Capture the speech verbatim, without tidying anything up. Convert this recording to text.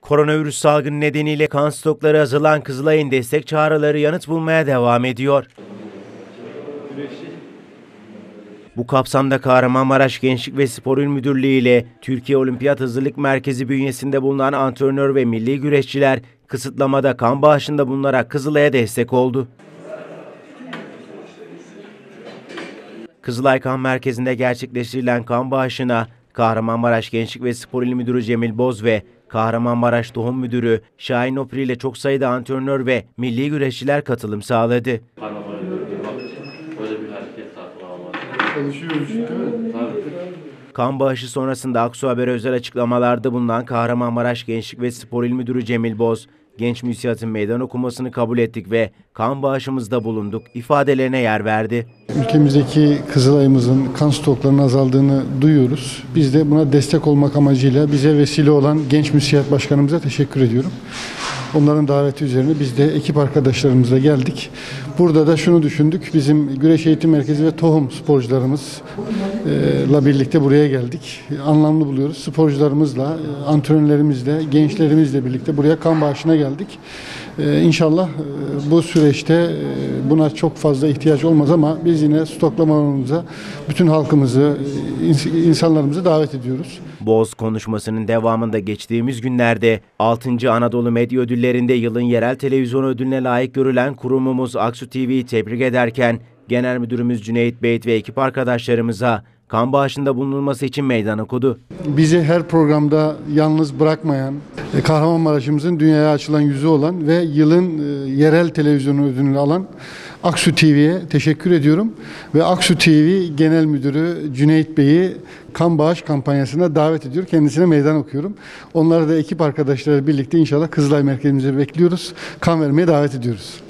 Koronavirüs salgını nedeniyle kan stokları azalan Kızılay'ın destek çağrıları yanıt bulmaya devam ediyor. Bu kapsamda Kahramanmaraş Gençlik ve Spor İl Müdürlüğü ile Türkiye Olimpiyat Hazırlık Merkezi bünyesinde bulunan antrenör ve milli güreşçiler kısıtlamada kan bağışında bulunarak Kızılay'a destek oldu. Kızılay Kan Merkezi'nde gerçekleştirilen kan bağışına Kahramanmaraş Gençlik ve Spor İl Müdürü Cemil Boz ve Kahramanmaraş Tohum Müdürü Şahin Opri ile çok sayıda antrenör ve milli güreşçiler katılım sağladı. Kan bağışı sonrasında Aksu Haber'e özel açıklamalarda bulunan Kahramanmaraş Gençlik ve Spor İl Müdürü Cemil Boz, genç müsiatın meydan okumasını kabul ettik ve kan bağışımızda bulunduk ifadelerine yer verdi. Ülkemizdeki Kızılay'ımızın kan stoklarının azaldığını duyuyoruz. Biz de buna destek olmak amacıyla bize vesile olan Genç Müsiat Başkanımıza teşekkür ediyorum. Onların daveti üzerine biz de ekip arkadaşlarımızla geldik. Burada da şunu düşündük. Bizim Güreş Eğitim Merkezi ve Tohum sporcularımızla birlikte buraya geldik. Anlamlı buluyoruz. Sporcularımızla, antrenörlerimizle, gençlerimizle birlikte buraya kan bağışına geldik. İnşallah bu süreçte buna çok fazla ihtiyaç olmaz ama biz yine stoklamamıza bütün halkımızı, insanlarımızı davet ediyoruz. Boz konuşmasının devamında geçtiğimiz günlerde altıncı Anadolu Medya Ödülleri'nde yılın yerel televizyon ödülüne layık görülen kurumumuz Aksu T V'yi tebrik ederken Genel Müdürümüz Cüneyt Beyt ve ekip arkadaşlarımıza kan bağışında bulunulması için meydan okudu. Bizi her programda yalnız bırakmayan, Kahramanmaraş'ımızın dünyaya açılan yüzü olan ve yılın yerel televizyon ödülünü alan Aksu T V'ye teşekkür ediyorum. Ve Aksu T V Genel Müdürü Cüneyt Bey'i kan bağış kampanyasına davet ediyor. Kendisine meydan okuyorum. Onları da ekip arkadaşlarıyla birlikte inşallah Kızılay merkezimize bekliyoruz. Kan vermeye davet ediyoruz.